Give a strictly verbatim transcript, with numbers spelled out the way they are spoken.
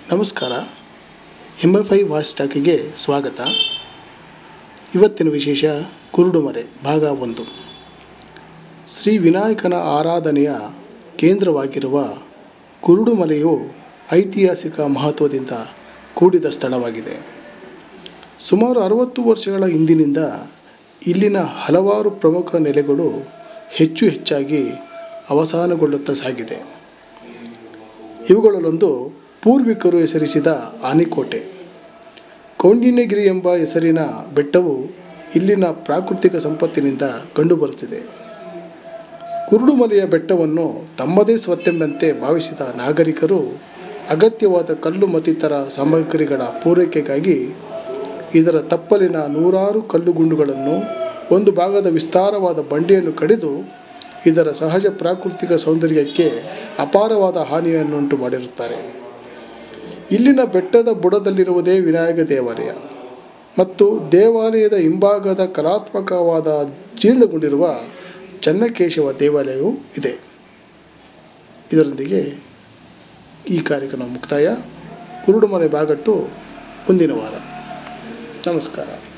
ನಮಸ್ಕಾರ. M F I voice ಟಾಕಿಗೆ ಸ್ವಾಗತ. ಇವತ್ತಿನ ವಿಶೇಷ ಕುರುಡುಮಲೆ ಭಾಗ ಒಂದು. ಶ್ರೀ ವಿನಾಯಕನ ಆರಾಧನೆಯ ಕೇಂದ್ರವಾಗಿರುವ ಕುರುಡುಮಲೆಯು ಐತಿಹಾಸಿಕ ಮಹತ್ವದಿಂದ ಕೂಡಿದ ಸ್ಥಳವಾಗಿದೆ. ಸುಮಾರು ಅರವತ್ತು ವರ್ಷಗಳ ಹಿಂದಿನಿಂದ ಇಲ್ಲಿನ ಹಲವಾರು ಪ್ರಮುಖ ನೆಲೆಗಳು ಹೆಚ್ಚು ಹೆಚ್ಚಾಗಿ ಅವಸಾನಗೊಳ್ಳುತ್ತಾ ಸಾಗಿದೆ. ಇವುಗಳಲ್ಲೊಂದು ಪೂರ್ವಿಕರು ಹೆಸರಿಸಿದ ಆನೆಕೋಟೆ. ಕೌಂಡಿನ್ಯಗಿರಿ ಎಂಬ ಹೆಸರಿನ ಬೆಟ್ಟವು ಇಲ್ಲಿನ ಪ್ರಾಕೃತಿಕ ಸಂಪತ್ತಿನಿಂದ ಕಂಡುಬರುತ್ತಿದೆ. ಕುರುಡುಮಲೆಯ ಬೆಟ್ಟವನ್ನು ತಮ್ಮದೇ ಸ್ವತ್ತೆಂಬಂತೆ ಭಾವಿಸಿದ ನಾಗರಿಕರು ಅಗತ್ಯವಾದ ಕಲ್ಲು ಮತ್ತಿತರ ಸಾಮಗ್ರಿಗಳ ಪೂರೈಕೆಗಾಗಿ ಇದರ ತಪ್ಪಲಿನ ನೂರಾರು ಕಲ್ಲುಗುಂಡುಗಳನ್ನು, ಒಂದು ಭಾಗದ ವಿಸ್ತಾರವಾದ ಬಂಡೆಯನ್ನು ಕಡಿದು ಇದರ ಸಹಜ ಪ್ರಾಕೃತಿಕ ಸೌಂದರ್ಯಕ್ಕೆ ಅಪಾರವಾದ ಹಾನಿಯನ್ನುಂಟು ಮಾಡಿರುತ್ತಾರೆ. ಇಲ್ಲಿನ ಬೆಟ್ಟದ ಬುಡದಲ್ಲಿರುವುದೇ ವಿನಾಯಕ ದೇವಾಲಯ ಮತ್ತು ದೇವಾಲಯದ ಹಿಂಭಾಗದ ಕಲಾತ್ಮಕವಾದ ಜೀರ್ಣಗೊಂಡಿರುವ ಚೆನ್ನಕೇಶವ ದೇವಾಲಯವೂ ಇದೆ. ಇದರೊಂದಿಗೆ ಈ ಕಾರ್ಯಕ್ರಮ ಮುಕ್ತಾಯ. ಕುರುಡುಮಲೆ ಭಾಗ ಟು ಮುಂದಿನ ವಾರ. ನಮಸ್ಕಾರ.